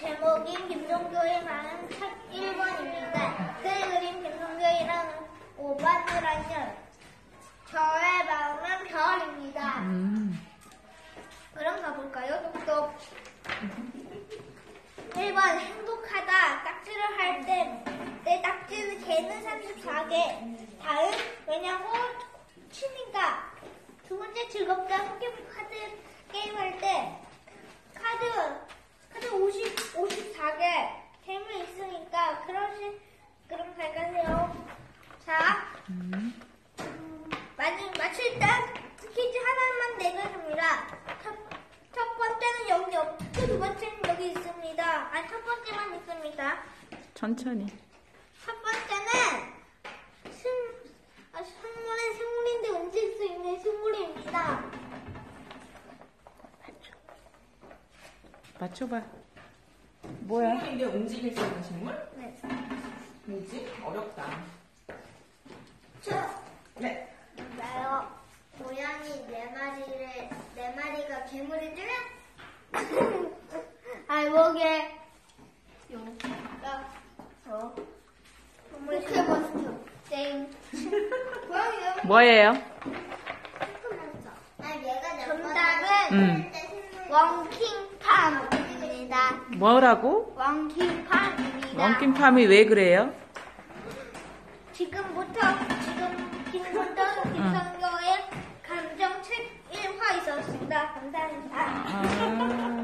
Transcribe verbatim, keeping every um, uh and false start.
제목인 김동교의 많은 책 일 번입니다. 글 그림 김동교이라는 오반이란 년. 저의 마음은 별입니다. 음. 그럼 가볼까요? 똑똑. 일 번 행복하다. 딱지를 할 때 내 딱지는 개는 삼십사 개. 다음 왜냐고 치니까. 두 번째 즐겁다. 포켓몬 카드 게임할 때 카드 카드 오십, 오십사 개 재미 있으니까 그러시 그럼 잘 가세요. 자, 음, 맞을 맞힐 때 퀴즈 하나만 내겠습니다. 첫, 첫 번째는 여기 없고 두 번째는 여기 있습니다. 아, 첫 번째만 있습니다. 천천히. 첫 번째는 식, 아, 식물은 식물인데 움직일 수 있는 식물입니다. 맞춰봐. 뭐야? 식물인데 움직일 수 있는 식물? 네. 뭐지? 어렵다. 저, 네. 나요. 고양이 네 마리를, 네 마리가 괴물이 되면, 알목에, 용가, 저, 포켓몬스터, 땡. 고양이요? 뭐예요? 정답은, 음. 원킹팜입니다. 뭐라고? 원킹팜입니다. 원김팜이 왜 그래요? 지금부터, 지금, 지금부터 김성교의 감정책 일 화 있었습니다. 감사합니다. 아.